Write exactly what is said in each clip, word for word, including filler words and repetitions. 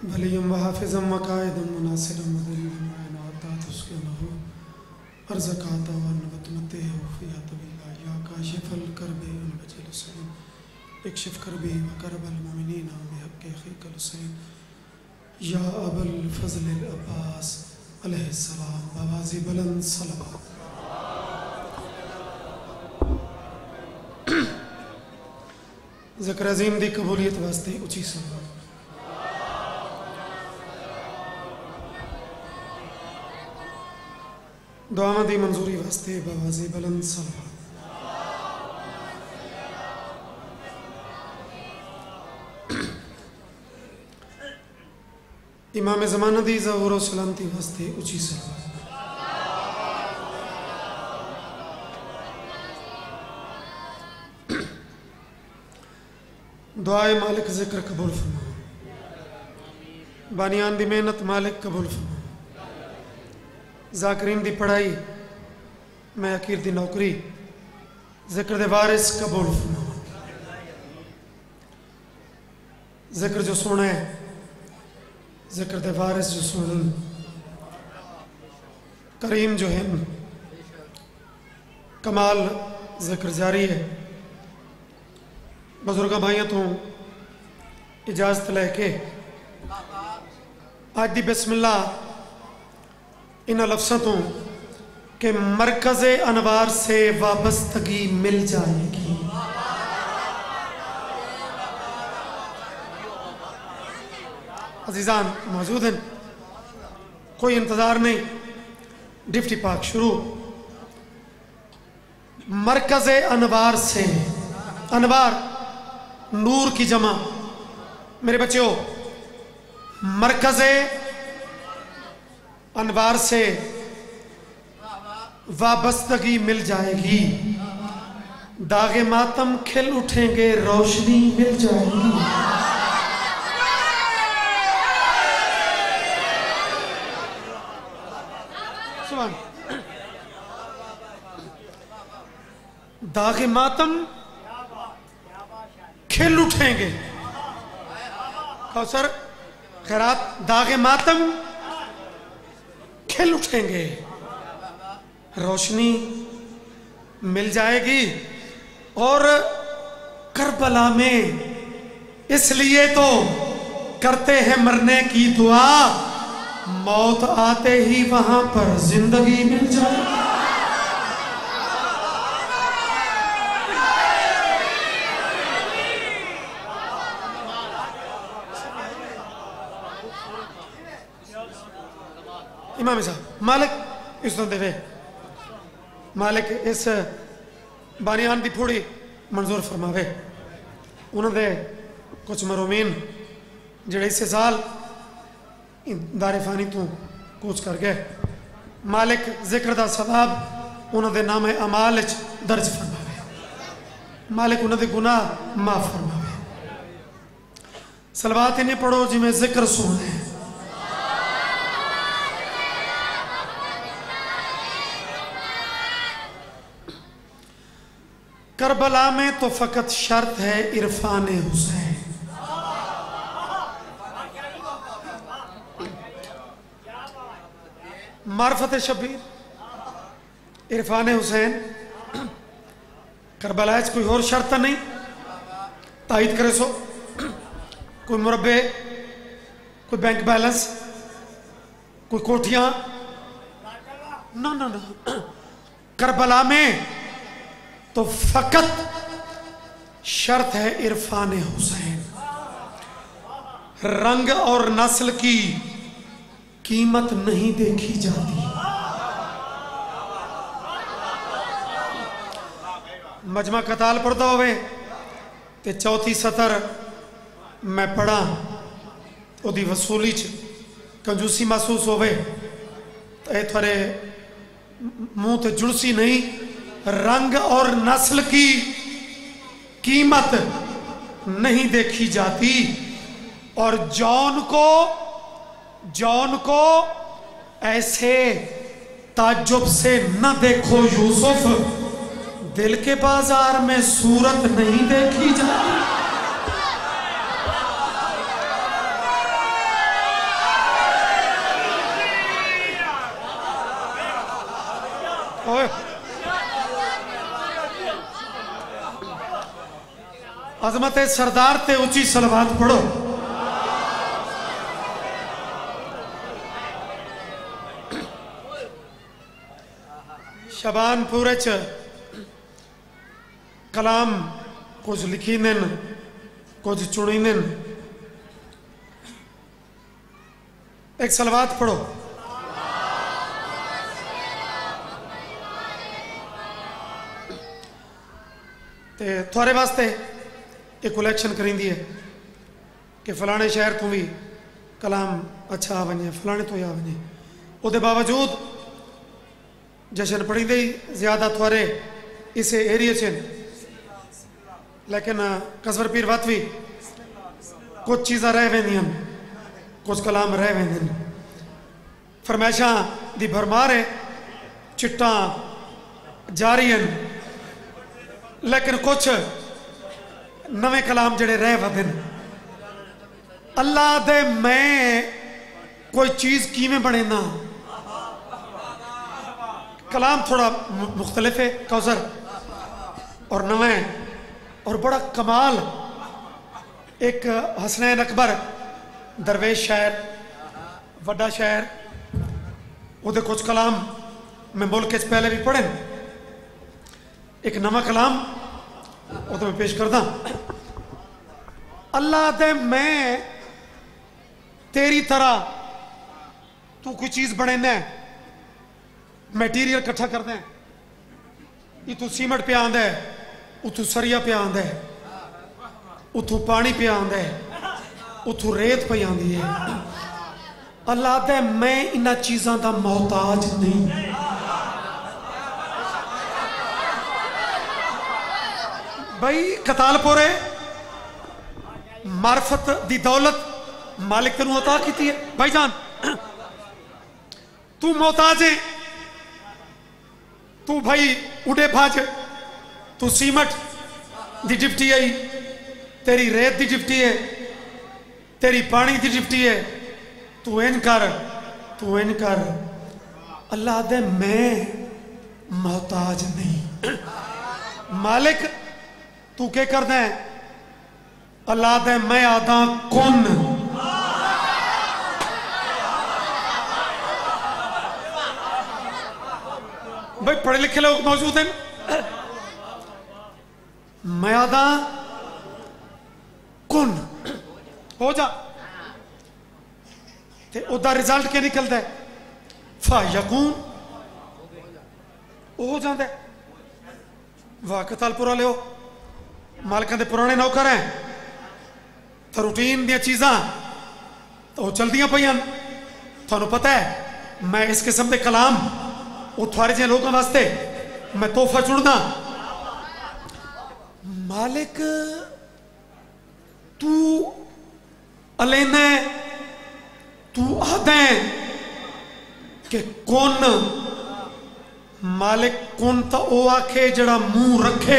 वलीम व हाफिज़म व कायदम व नासिरम व दलीलम व इनाअतात उसके लहू अर्ज़काता व नबतमते वफ़िया तबीला या काशिफ़ल करबे व वजल हुसैन इक्शिफ़ करबे व करबल मोमिनीन बिहक़्क़ि अख़ीकल हुसैन या अबुल फ़ज़ल अल अब्बास अलैहिस्सलाम बवाज़ि बुलंद सलवात। ज़िक्र अज़ीम दी कबूलियत वास्ते उची सलवात। दुआवां दी मंजूरी वास्ते बवाज़ि बुलंद सलवात। इमाम ज़माना दी ज़हूर व सलामती वास्ते उची सलवात। दुआए मालिक ज़िक्र कबूल फरमा, बानियान दी मेहनत मालिक कबूल फरमा, ज़ाकिरीन दी पढ़ाई मैं अकीर दी नौकरी ज़िक्र दे वारिस कबूल फरमा। ज़िक्र जो सुना है ज़िक्र दे वारिस जो सुन करीम जो है कमाल ज़िक्र जारी है। बुजुर्ग भाइयों तो इजाज़त लेके आज दी बिस्मिल्लाह इन लफ्ज़ों तो कि मरकज़ अनवार से वाबस्तगी मिल जाएगी। अजीज़ान मौजूद हैं, कोई इंतज़ार नहीं, डिप्टी पाक शुरू। मरकज़ अनवार से, अनवार नूर की जमा, मेरे बच्चों मरकज़ अनवार से वाबस्तगी मिल जाएगी, दागे मातम खिल उठेंगे, रोशनी मिल जाएगी। दागे मातम खिल उठेंगे, कौसर खैरात, दागे मातम खिल उठेंगे, रोशनी मिल जाएगी। और करबला में इसलिए तो करते हैं मरने की दुआ, मौत आते ही वहां पर जिंदगी मिल जाएगी। इमाम साहब मालिक इस तो देवे, मालिक इस बानियान दी थोड़ी मंजूर फरमावे। उन्होंने कुछ मरूमीन जेड़े इस साल दारे फानी तो कूच कर गए, मालिक जिक्र दा सवाब उन्होंने नाम अमाल दर्ज फरमावे, मालिक उन्होंने गुनाह माफ फरमावे। सलवात इन्हें पढ़ो जिमें जिक्र सुने। करबला में तो फकत शर्त है इरफान हुसैन, मार्फत शबीर इरफान हुसैन। करबला कोई और शर्त नहीं, तायद करे सो कोई मुरब्बे, कोई बैंक बैलेंस, कोई कोठियां, नो नो नो। करबला में तो फकत शर्त है इरफान हुसैन। रंग और नस्ल की कीमत नहीं देखी जाती। मजमा कताल पढ़ता होवे ते चौथी सतर मैं पढ़ा, ओदी वसूली च कंजूसी महसूस होवे तो थोड़े मुंह ते जुड़सी नहीं। रंग और नस्ल की कीमत नहीं देखी जाती। और जौन को जौन को ऐसे ताज्जुब से न देखो यूसुफ, दिल के बाजार में सूरत नहीं देखी जाती। अजमत सरदार ते उची सलवात पढ़ो। शबान पूरे च कलाम कुछ लिखी ने कुछ चुनी ने। एक सलवात पढ़ो। ते थोड़े वास्ते एक कलैक्शन करींदी है कि फलाने शहर तू भी कलाम अच्छा आ वने, फलाने तो आ वने। उहदे बावजूद जशन पढ़ी दे ज्यादा थोड़े इस एरिया च, लेकिन कसवर पीर वत भी कुछ चीज़ा रह वेंदियां, कुछ कलाम रह वेंदे। फरमाइशा दी भरमार है, चिट्टा जारी हैं, लेकिन कुछ नवे कलाम जड़े रह वदन। अल्लाह दे मैं कोई चीज़ किवें बने ना, कलाम थोड़ा मुख्तलिफ है कौसर और नवे और बड़ा कमाल। एक हसनैन अकबर दरवेश शायर, वड्डा शायर, उहदे कुछ कलाम मैं मुल्क च पहले भी पढ़े। एक नवा कलाम वो तो मैं पेश करदा। अल्लाह दे मैं तेरी तरह तू कोई चीज बने न, मटीरियल इकट्ठा कर दें, इतू सीमेंट पे आंदा है, उतू सरिया पे आंदा है, उतू पानी पे आंदा है, उतू रेत पे आंदी है। अल्लाह दे मैं इन्हां चीज़ां दा मोहताज नहीं। भाई कतालपुरे मार्फत दी दौलत मालिक तेनू अता की है। भाई जान तू मोहताज है, तू भाई उड़े भाज, तू सीमट दी डिप्टी आई, तेरी रेत दी डिप्टी है, तेरी पानी दी डिप्टी है। तू इन कर, तू इन कर। अल्लाह दे मैं मोहताज नहीं। मालिक तू क्या करना है? अल्लाह दे मैं आदा कौन। भाई पढ़े लिखे लोग मौजूद हैं। मैं आदा कौन हो जा, ते उदा रिजल्ट क्या निकलता है? फा यकून हो जाता है। वाह कतालपुरा लियो, मालिकां दे पुराने नौकर हैं, तो रूटीन दियां चीज़ां तो चलदियां पईयां। थानू पता है मैं इस किस्म के कलाम वो थोड़े जे लोगों वास्ते मैं तोहफा चुनदा। मालिक तू अलेना, तू आदा कि कौन। मालिक कौन तो वो आखे जड़ा मुंह रखे।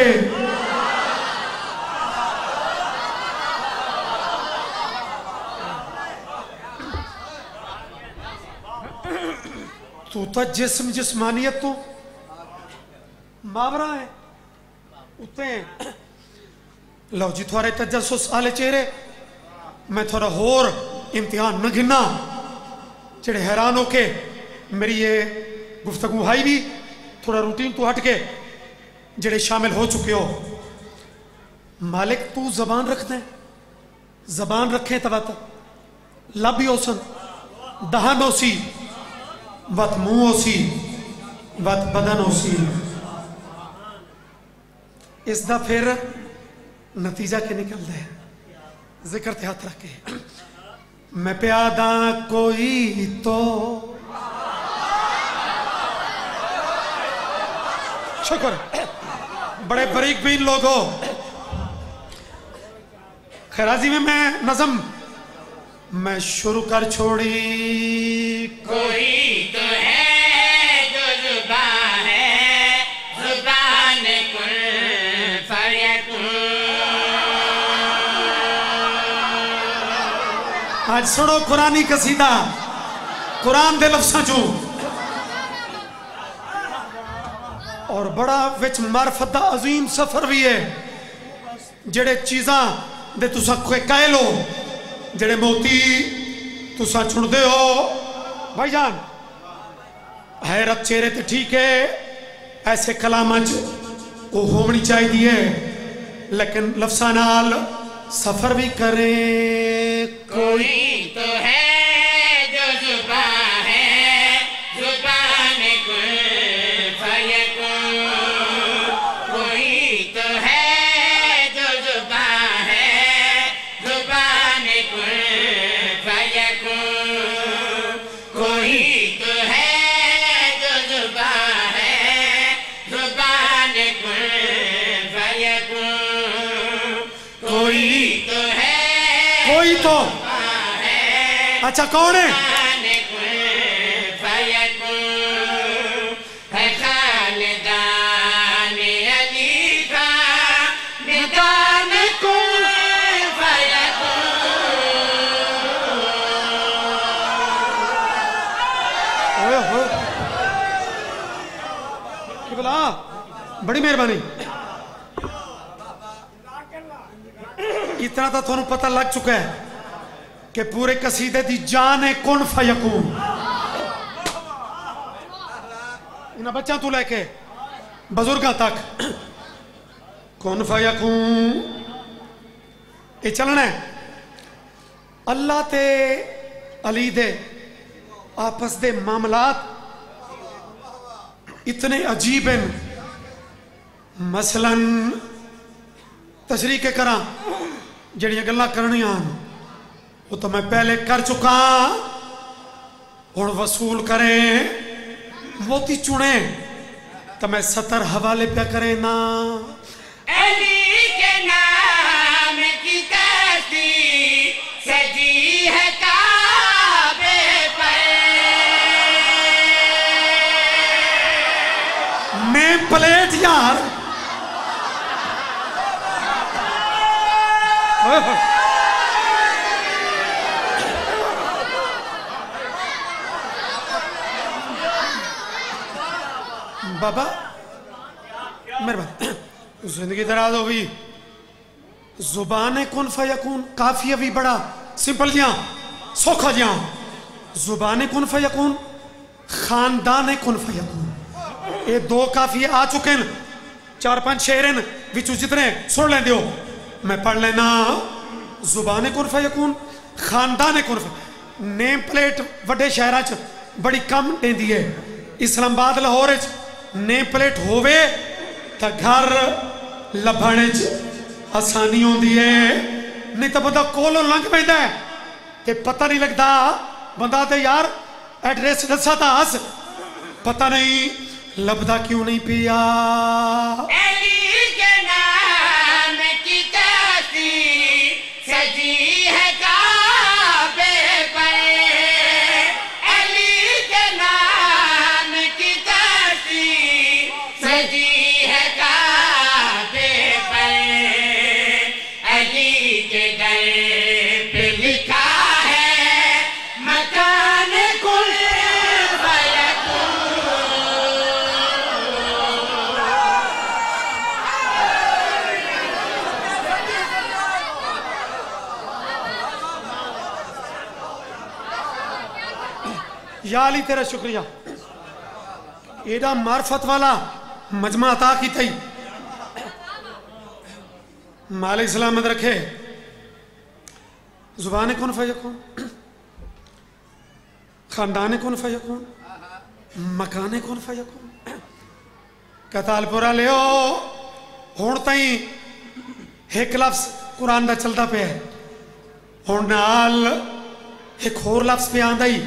तू तो जिस्म जिस्मानियत तो मावरा है उते। लो जी थोड़े तजस्सुस आले चेहरे मैं थोड़ा होर इम्तिहान न गिना, जेड़े हैरान होके मेरी ये गुफ्तगू हाई भी थोड़ा रूटीन तो हट के जेड़े शामिल हो चुके हो। मालिक तू जबान रखते, जबान रखे तवत लब ही ओसन, दहन ओसी, वत मुंह ओसी, वत बदन ओसी। इसका फिर नतीजा क्या निकलता है? जिक्र ते हाथ रख के मैं प्यादा कोई तो शुक्र, बड़े बरीक बीन लोग हो। खैराजी में मैं नज़म मैं शुरू कर छोड़ी। कोई तो है जो जुबान है, जुबान कुल फयकुन। आज सुनो कुरानी कसीदा, कुरान दे लफ्ज़ां चों और बड़ा विच मार्फत दा अजीम सफर भी है। जेड़े चीज़ां दे तुसा कह लो जेड़े मोती तुसा चुनते हो भाईजान हैरत चेहरे ते ठीक है ऐसे कलाम वो होनी चाहिए लेकिन लफ्ज़ां नाल सफर भी करे कोई तो है जो जुबान है जुबान कुल फयकुन कोई तो है जो जुबान है जुबान कुल फयकुन कोई तो है जो जुबान है जुबान कुल फयकुन कोई तो है कोई तो अच्छा कौन है है खालिदान अली का निदान कुल ओए होए कि बोला बड़ी मेहरबानी इतना तो थोड़ा पता लग चुका है कि पूरे कसीदे दी जान है कुन फयकून इन बच्चा तू लेके बुजुर्ग तक कुन फयकून ये चलना है अल्लाह ते अली दे आपस दे मामलात इतने अजीब हैं मसलन तशरीह के करा जड़ियां गल्लां करनियां वो तो मैं पहले कर चुका हुण वसूल करे मोती चुने तो मैं सतर हवाले पे करे ना अली के नाम की कश्ती सजी है काबे पर नेम प्लेट यार बाबा मेहरबानी जिंदगी दराज हो गई जुबान कुन फयकून काफिया भी बड़ा सिंपल जिया सौखा जिया जुबान कुन फयकून खानदान कुन फयकून ये दो काफिए आ चुके हैं चार पांच शेर हैं विचू जितने सुन लें दियो मैं पढ़ लेना जुबान कुन फयकून खानदान कुन फयकून नेम प्लेट वड्डे शहरां च बड़ी कम देंदी है इस्लामाबाद लाहौर च नेम प्लेट होवे तो घर लभण च आसानी होंदी है नहीं तो बंदा कोलों लंघ पैंदा है ते पता नहीं लगता बंदा ते यार एड्रेस दसा था हस पता नहीं लभदा क्यों नहीं पिया अली के नाम की कश्ती सजी है काबे पर अली के नाम की कश्ती सजी है काबे पर अली के दर पे लिखा है मकान कुल या अली तेरा शुक्रिया एडा मार्फत वाला मजमा अता की तई मालिक सलामत रखे जुबान कुन फयकून खानदान कुन फयकून मकान कुन फयकून कतालपुरा ले हुण तई एक लफ्ज कुरान का चलता पे है हुण नाल एक होर लफ्ज पे आंदा ही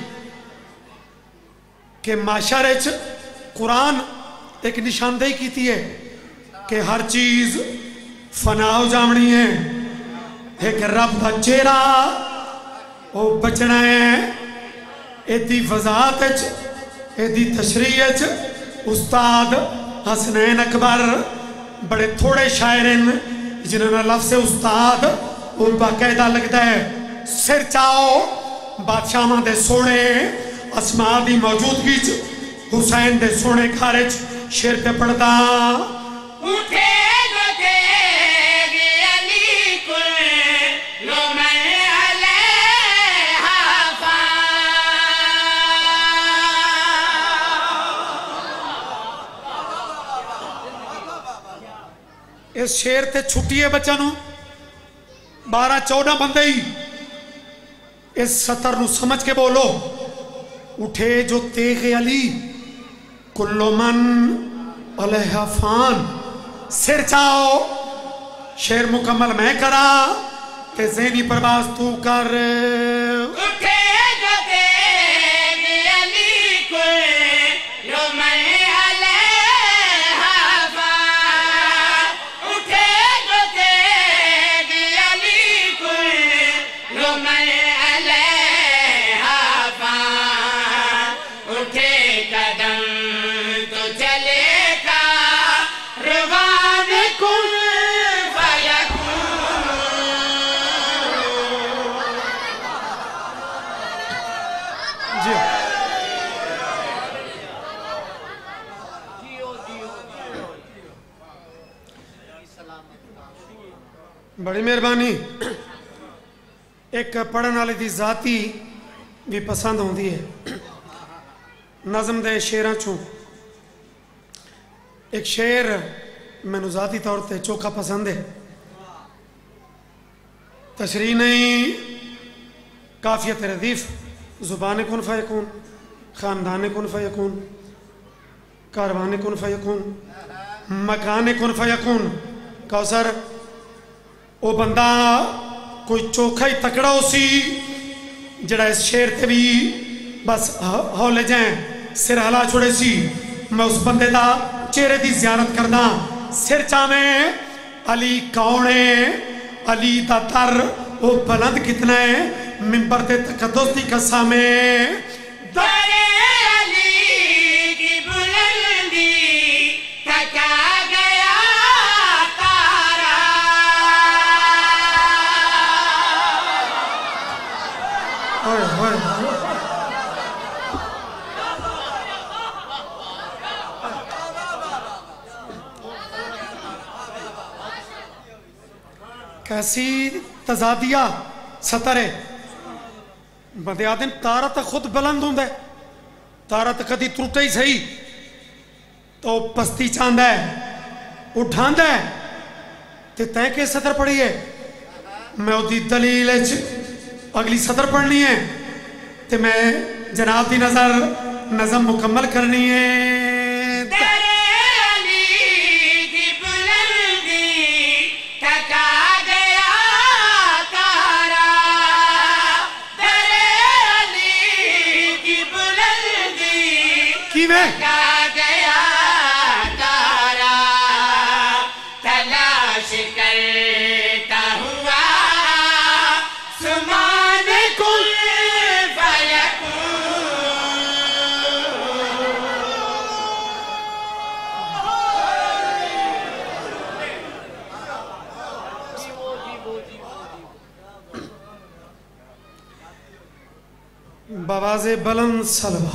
कि माशरे च कुरान एक निशानदेही की है कि हर चीज फना हो जावनी है एक रब का चेहरा वो बचना है एदी वजात एदी तशरीह उस्ताद हसनैन अकबर बड़े थोड़े शायर हैं जिन्होंने लफ्ज़ उस्ताद वो बाकायदा लगता है सिर चाओ बादशाह दे सोने असमा की मौजूदगी हुसैन दे सोने घर शेर पे पढ़दा उठे जो देगे अली इस शेर ते छुट्टी है बच्चा नू बारह चौदह बंदे ही इस सतर नू समझ के बोलो। उठे जो तेग अली कुल्लो मन अलैहा फान। सिर चाओ शेर मुकम्मल मैं करा ते ज़हनी प्रवास तू कर। उठे जो तेग अली कुल्लो मन अलैहा फान। उठे जो तेग अली कुल्लो मन अलैहा फान। उठे कदम तो चलेगा रवान कुल बड़ी मेहरबानी। एक पढ़न वाले की जाती भी पसंद होती है। नज़म दे शेरां चों एक शेर मैनू जाती तौर पर चोखा पसंद है। तशरीह नहीं काफियत रदीफ ज़ुबान कुन फ़यकून ख़ानदान कुन फ़यकून कारवान कुन फ़यकून मकान कुन फ़यकून। कौसर वो बंदा कोई चोखा ही तकड़ा हो सी जड़ा इस शेर ते भी बस हौले जाए सिर हला छोड़े सी। मैं उस बंदे का चेहरे की ज़ियारत करदा। सिर चावे अली कौन है अली दा दर वो बुलंद कितना है मिंबर ते तकद्दुस दी कसम है। दरे अली की बुलंदी थका गया तारा। ओए ओए कैसी तजादिया सतर है। बंदे आते तारा तो खुद बुलंद होंगे तारा तो कदी त्रुटे ही सही तो पस्ती चाहता है उठांदा है ते तय के सतर पढ़ी है। मैं उसकी दलील अगली सतर पढ़नी है ते मैं जनाब की नजर नज़म मुकम्मल करनी है। गया तारा तलाश करता हुआ सुमान कुल फयकून। बवाज़े बुलंद सलवा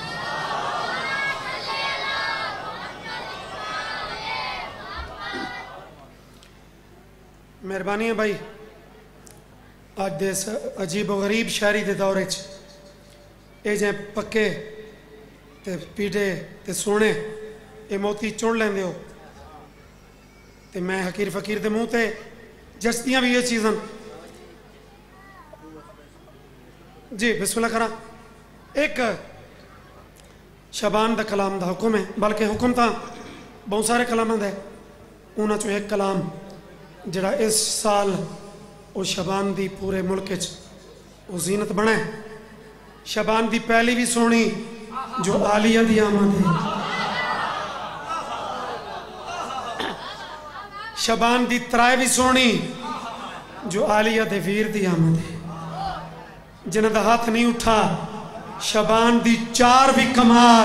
मेहरबानी है भाई। अज दे अजीब व गरीब शायरी के दौरे च ये जे पक्के ते पीढ़े ते सोने ये मोती चुन लेंदे हो ते मैं हकीर फकीर के मुँह ते जचदियां भी ये चीज़ां। जी बिस्मिल्लाह करा। एक शबान दा कलाम दा हुक्म है बल्कि हुक्म तो बहुत सारे कलामां दा है उन्हां चों एक कलाम जड़ा इस साल वो शबान दी पूरे मुल्क वो जीनत बना है। शबान दी पहली भी सोनी जो आलिया दी आमद है। शबान दी त्राए भी सोनी जो आलिया दे वीर दी आमद है। जिन्हां दा हाथ नहीं उठा शबान दी चार भी कमाल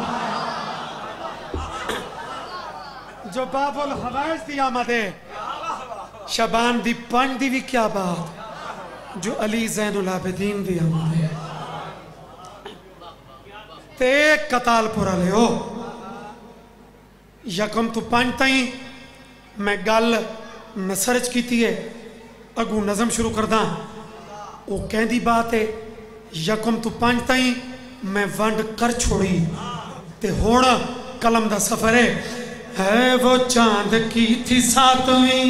जो बाबुल हवाइज दी आमद है। शबान दी पंज दी भी क्या बात जो अली ज़ैनुल आबिदीन दी आमद है। ते कतालपुरा ले हो यकम तो पंज ताई मैं गल नसरच की है अगू नज़म शुरू करदा। वो कहती बात है यकम तो पंज ताई मैं वंड कर छोड़ी ते हुण कलम दा सफर है। है वो चांद की थी सातवीं।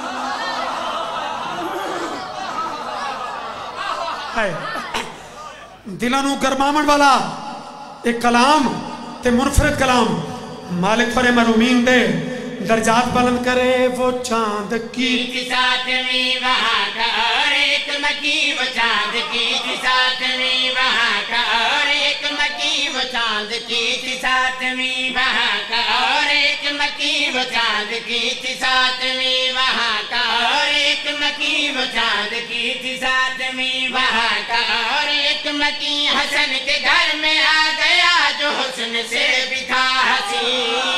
दिलों नू गरमावण वाला एक कलाम ते मुनफरद कलाम मालिक फरे मरूमीन दे दर्जात बुलंद करे। वो चांद की थी सातवीं वहाँ का और एक मकी वो चांद की थी सातवीं वहाँ का और एक मकी वो चांद की थी सातवीं वहाँ का और एक मकी वो चांद की थी सातवीं वहाँ का और एक मकी वो चांद की थी सातवीं वहाँ का और एक मकी हसन के घर में आ गया जो हुस्न से भी था हसी।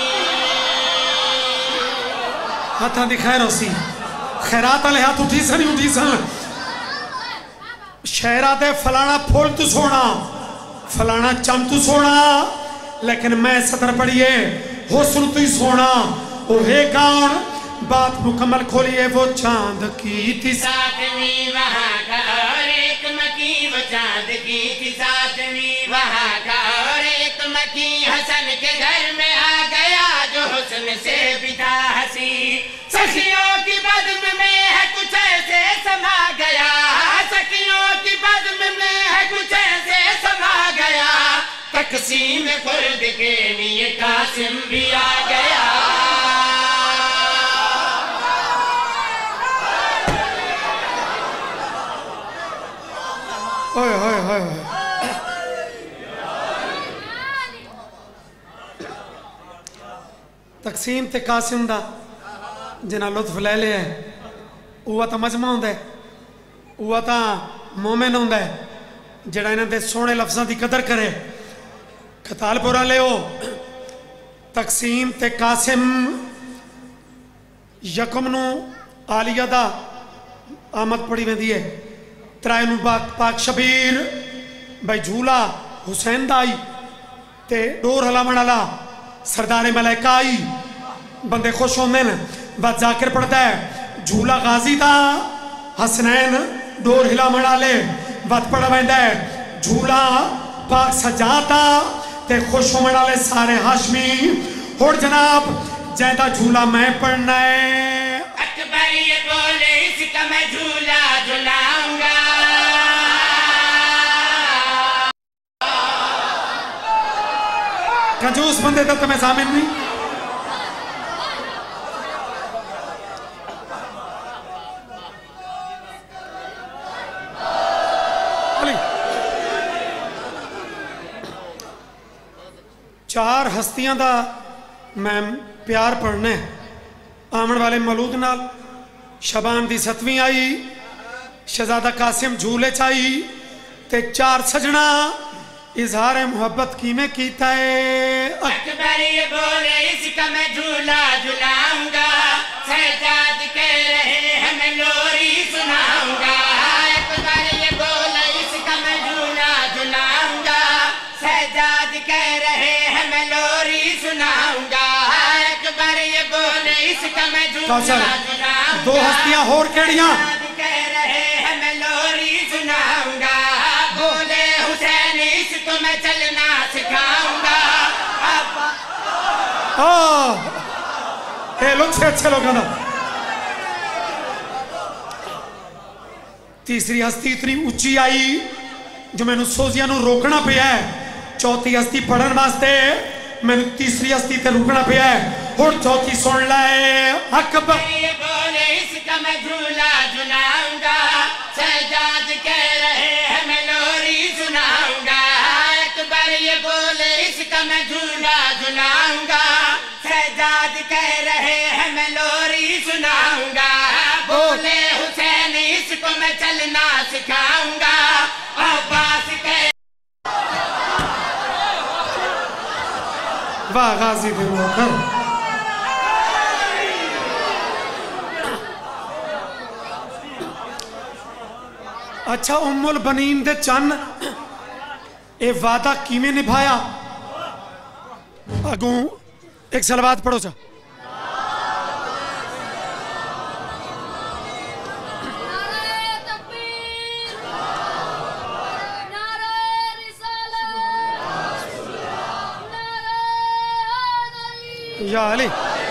हाथा दी खैर होसी खैरात वाले हाथ उठी सन उठी सन। शहरा दे फलाना फुल तू सोना फलाना चंद तू सोना लेकिन मैं सतर पढ़िए हुस्न तू ही सोना। ओ हे कौन बात मुकम्मल खोलिए। वो चांद की थी सातवीं वहाँ का और एक मकी वो चांद की थी सातवीं वहाँ का और एक मकी हसन के घर में आ गया जो हुस्न से भी था हसी। सखियों की बज़्म में है कुछ ऐसे समा गया सखियों की बज़्म में है कुछ ऐसे समा गया तक़सीम खुर्द के लिए कासिम भी आ गया। ओए ओए ओए तकसीम ते कासिम दा जिन्हें लुत्फ ले लिया वह तो मजमा होंदा है वह तो मोमिन होंदा है जिहड़ा इन्हां दे सोहणे लफ्ज़ां दी कदर करे। खतालपुरा लियो तकसीम ते कासिम यकम नू आलिया दा आमद पढ़ी वेंदी है त्राए नू पाक पाक शबीर भाई झूला हुसैन दा आई ते डोर हलावण वाला सरदारे मलाइका आई बंदे खुश होंदे ने। बस जाकिर पढ़ता है झूला गाजी दा हसनैन डोर हिलावण वाले बद पढ़ वैंदा है झूला पाक सजाता ते खुश होने वाले सारे हाशमी। हुण जनाब जैदा झूला मैं पढ़ना है। अकबर ये बोले इसका मैं झूला झुलाऊंगा कंजूस बंदे तक मैं सामिन नहीं। चार हस्तियां दा मैं प्यार पढ़ना है आमन वाले मौलूद नाल। शबान दी सतवीं आई शहजादा कासिम झूले चाई ते चार सजना इजहार मोहब्बत किमें कीता है। अकबर ये बोले इसका मैं झूला झुलाऊंगा सहजाद कह रहे हैं मैं लोरी सुनाऊंगा। अकबर ये बोले इसका मैं झूला झुलाऊंगा सहजाद कह रहे हैं मैं लोरी सुनाऊंगा। अकबर ये बोले इसका मैं झूला झुलाऊंगा दो हस्तियां होर केड़ियां कह रहे हैं मैं लोरी सुनाऊंगा। बोले हुसैन इसको मैं चलना सिखाऊंगा। ए लोग से अच्छे लोगों का। तीसरी हस्ती इतनी उच्ची आई जो मैंने सोजिया नू रोकना पिया है। चौथी हस्ती पढ़न वास्ते मैंने तीसरी हस्ती ते रुकना पिया है। हुण चौथी सुन ले। अकबर ये बोले इसका मैं झूला झुलाऊंगा सहजाद कह रहे हैं मैं लोरी सुनाऊंगा। अकबर ये बोले इसका मैं झूला झुलाऊंगा सहजाद कह रहे हैं मैं लोरी सुनाऊंगा। बोले हुसैन इसको मैं चलना सिखाऊंगा। अब्बास कह वाह गाजी दे नौकर। अच्छा उम्मुल बनीन दे चन ए वादा किमें निभाया। अगू एक सलवात पढ़ो चा। या अली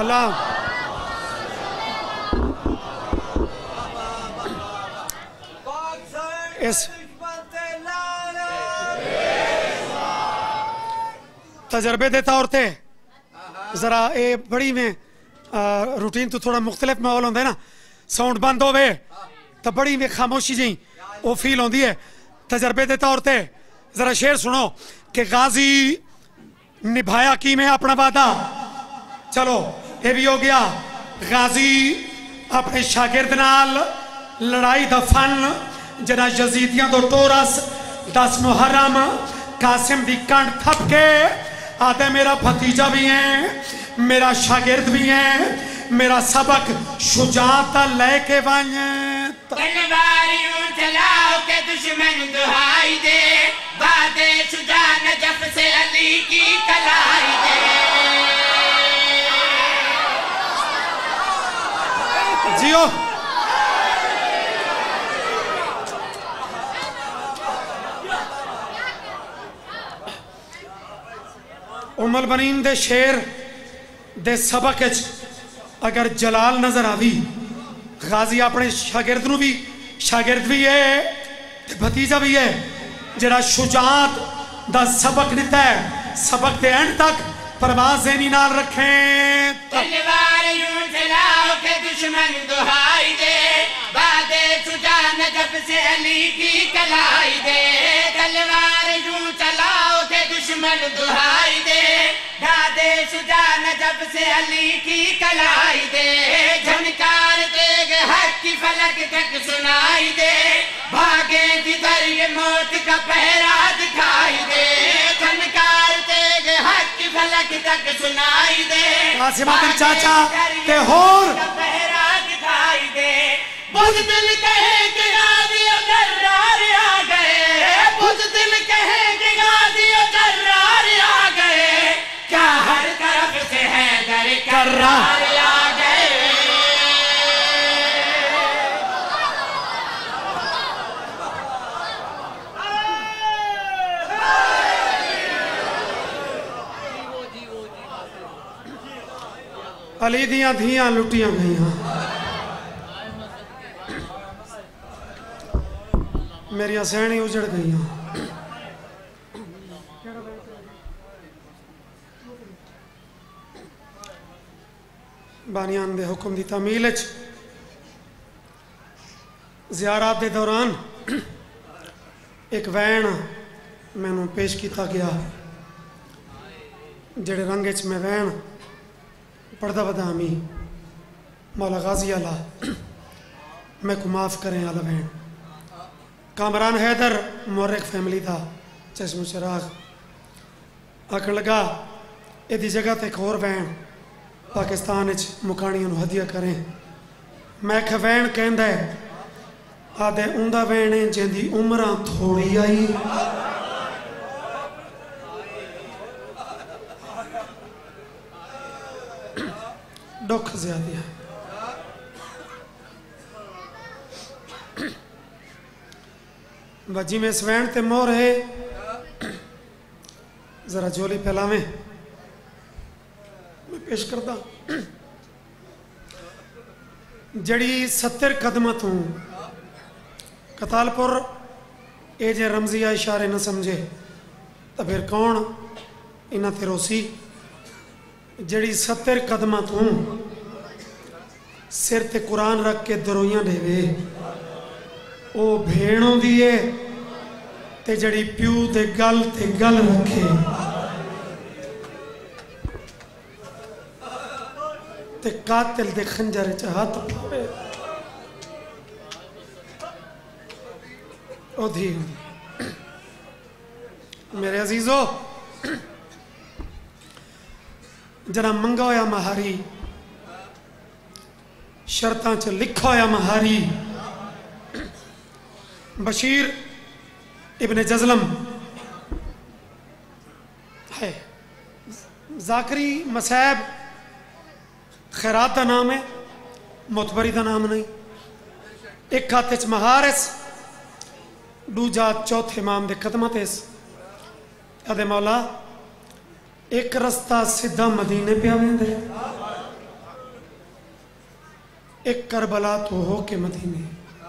अल्लाह इस तजर्बे के तौर पर जरा ये बड़ी में रूटीन तो थोड़ा मुख्तलिफ माहौल होंगे ना साउंड बंद हो तो बड़ी में खामोशी जी वो फील होती है तजर्बे के तौर पर जरा शेर सुनो कि गाजी निभाया की में अपना वादा चलो ये भी हो गया गाजी अपने शागिर्द नाल लड़ाई दा फन जना यजीदियां दो टोरस दस मुहर्रम कासिम दी कंड थप के आते मेरा भतीजा भी है मेरा शागिर्द भी है मेरा सबक शुजात लेके वाए तलवार यूं चलाओ के दुश्मन दुहाई दे बादे शुजा नजफ से अली की कलाई दे जियो उमल बनीन दे शेर दे सबक अगर जलाल नजर आवी गाजी अपने शागिर्द नू भी शागिर्द भी है ते भतीजा भी है जरा शुजात दा सबक दिता है सबक दे एंड तक परवाज़ ज़हनी नाल रखें तलवार यूं चलाओ के दुश्मन दुहाई दे बादे शुजा नजफ से अली की कलाई दे तलवार यूं चलाओ के दुश्मन दुहाई दे दादे शुजा नजफ से अली की कलाई दे झनकार तेग हक की फलक तक सुनाई दे भागे जिधर ये मौत का पहरा दिखाई दे झनकार तेग हक की फलक तक सुनाई दे कासिम आदिल चाचा ते होर पहरा दिखाई दे बुज़दिल कहे कि गाजी कर्रार आ गए बुज़दिल कहे कि गाजी कर्रार आ गए क्या हर तरफ से है दर कर्रार आ गए अली दियां धियां लुटियां गईयां मेरिया सहनी उजड़ गईयां बानियान दे हुक्म दी तामील ज़ियारत के दौरान एक वैन मैनू पेश किया गया जेड़े रंग च मैं वैन पढ़दा बदामी मौला गाजी आला मैं को माफ़ करें आला वैन कामरान हैदर मोरक फैमिली था चश्मो चिराग आखन लगा यदी जगह ते एक होर वैन पाकिस्तान मुकाणियों हदिया करें मैं ख वैन कहंदा है आदे उंदा वैन है जिंदी उम्र थोड़ी आई दुख ज्यादा वजी में स्वैन ते मोर है जरा जोली फैलावे मैं पेश करता जड़ी सत्तर कदम तू कतालपुर ये जे रमजिया इशारे न समझे तो फिर कौन इन्ना ते रोसी जड़ी सत्तर कदम तू सिर ते कुरान रख के दरोइयां देवे ओ भेड़ होंदी है ते जड़ी प्यू ते गल ते गल रखे ते कातिल दे खंजर च हाथ पावे ओधी मेरे अजीजो जरा मंगा होया महारी शर्तां च लिखा होया महारी बशीर इब्ने जज़लम है जाकरी मसैब खैरात का नाम है मुतबरी का नाम नहीं एक हाथ च महारस दूजा चौथे इमाम दे कदमां ते अदे मौला एक रस्ता सीधा मदीने पे आवेंदे एक करबला तो हो के मदीने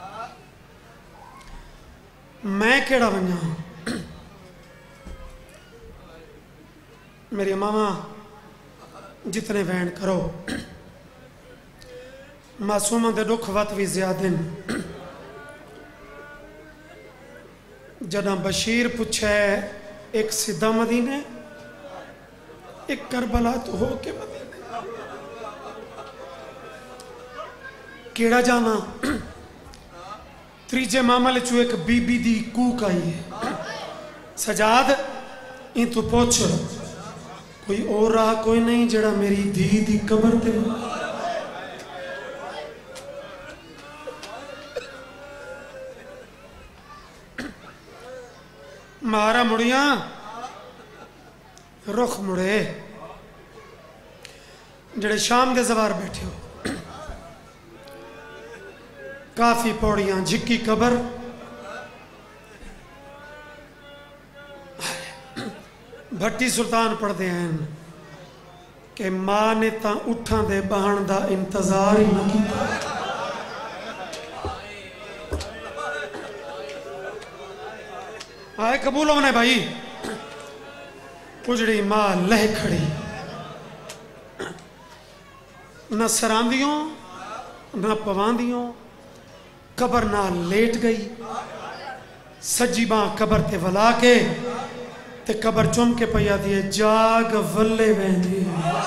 मैं केड़ा वन्या मेरी मामा जितने वैन करो मासूमा दे दुख वत भी ज्यादा जदा बशीर पूछे एक सीधा मदीने एक करबला तो हो के मदीने केड़ा जाना त्रीजे मामले चो एक बीबी दी कूक आई है सजाद इन तू पूछ कोई और रहा कोई नहीं जड़ा मेरी धी दी कबर ते मारा मुड़िया रुख मुड़े जड़े शाम के जवार बैठे हो काफी पौड़ियां झिक्की कबर भट्टी सुल्तान पढ़ते हैं कि मां ने ता उठा दे बहन का इंतजार ही न किया आए कबूल होने भाई उजड़ी मां लह खड़ी न सरांदियों न पवांदियों कबर ना लेट गई सज्जी बां कबर ते वला के ते कबर चुम के पया दिए जाग वल्ले वेंदी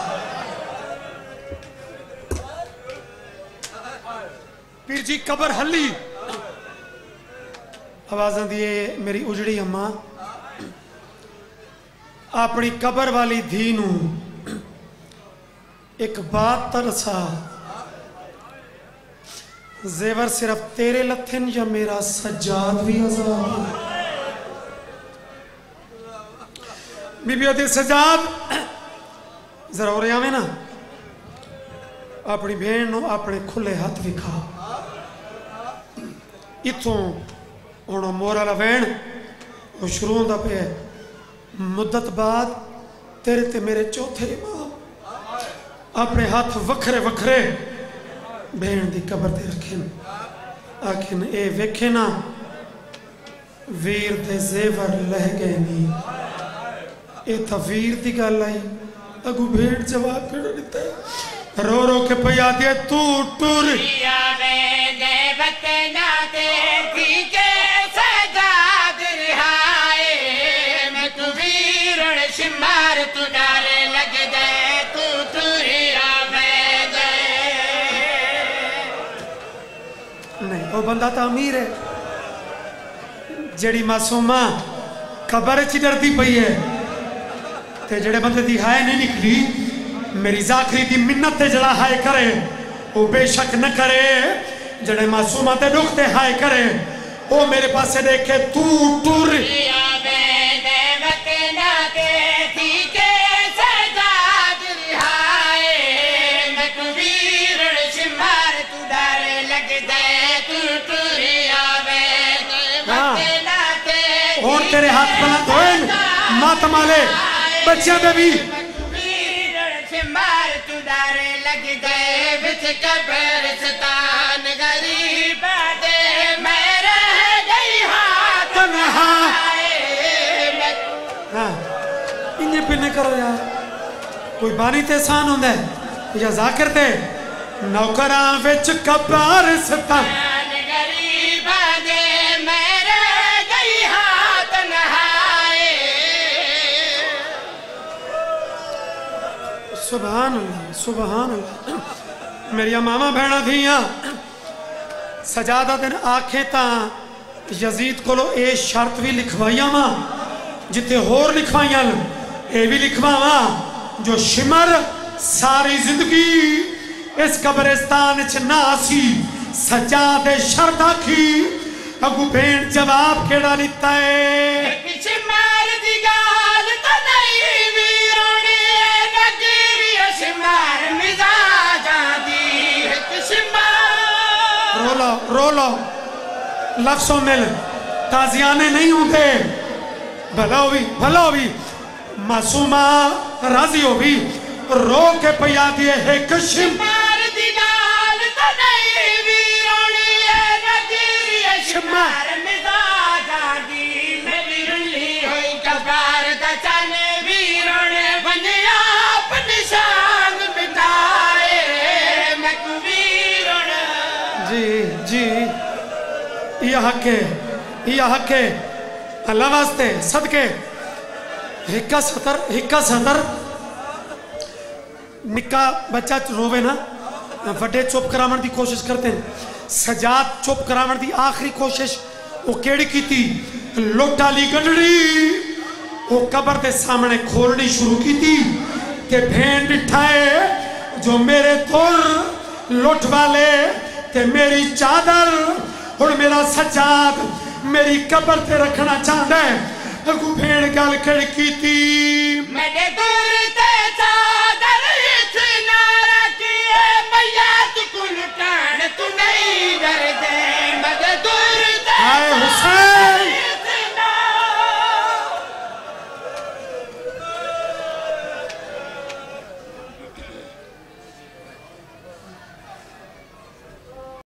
पीर जी कबर हली आवाज़ दिए मेरी उजड़ी अम्मा अपनी कबर वाली धी नू एक बात तरसा जेवर सिर्फ तेरे लथिन या मेरा सज्जाद भी आजाद बीबी आदि सज्जाद जरा और आवे ना अपनी भेड़ नो अपने खुले हाथ विखा इथों हुण मोर वाला वैन वो शुरू होंदा पे मुद्दत बाद तेरे ते मेरे चौथे इमाम अपने हाथ वखरे वखरे भेड़ दी कबर ते रखिन आखिन ए वेखे ना वीर दे जेवर लह गए नी ए तो वीर दी गल आई अगू भेड़ जवाब केड़ो दिता रो रो के पया दे तू टुर तू डारे लग जाए तू तुरिया नहीं वो बंदा तो अमीर है जड़ी मासूमा खबर च डरती पई है ते जड़े बंदे दी हाय नहीं निकली मेरी जाखरी दी मिन्नत ते जड़ा हाय करे वो बेशक न करे जड़े मासूमा ते दुख ते हाय करे वो मेरे पासे देखे तू टुर तेरे हाथ बुलंद होए मत माले बच्चे दे भी मार तू डारे लग गए विच कब्रिस्तान गरीब दे मैं रह गई हाथ तन्हा हां इन्ने पिने करो यार कोई बानी ते एहसान होंदा है या जाकिर ते नौकरां विच कब्रिस्तान सुभान अल्लाह सुभान अल्लाह मेरिया मामा भैणा थियां सजादा दिन आखे ता यजीद कोलो ए शर्त भी लिखवाइया वा जिते होर लिखवाइया ए भी लिखवावा जो शिमर सारी जिंदगी इस कब्रिस्तान च ना सी सजादे शर्त आखी अगू भेण जवाब केड़ा लिता है शिमर दी गाल तो नहीं रोलो रोलो लफ्सों मिल ताजियाने नहीं होते भला भी भला भी मासूमा राजी हो भी रो के पया दिए है कशिम यह हक है, यह हक है अल्लाह वास्ते सदके हिक्का सतर हिक्का सतर निक्का बच्चा रोवे ना वड्डे चुप करावन की कोशिश करते हैं। सजाद चुप करावन की आखिरी कोशिश वो केड़ी की थी, लोटा ली गंढड़ी वो कबर के सामने खोलनी शुरू की थी कि भेड़ डिठाए जो मेरे तुर लुट वाले ते मेरी चादर और मेरा सजाद मेरी कबर ते रखना चाहता है। अगू भेड़ गल खड़ की थी मेरे दूर ते चादर इतना रखिए मैया तू लुटान तू नहीं